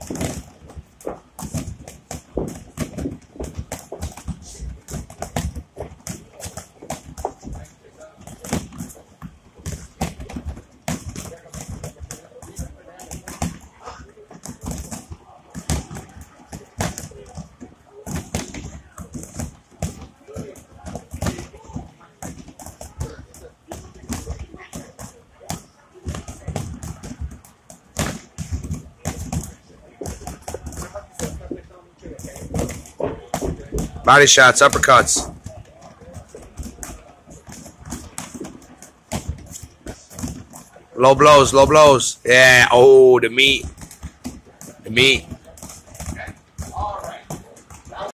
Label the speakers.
Speaker 1: Body shots, uppercuts. Low blows, low blows. Yeah, oh, the meat. The meat.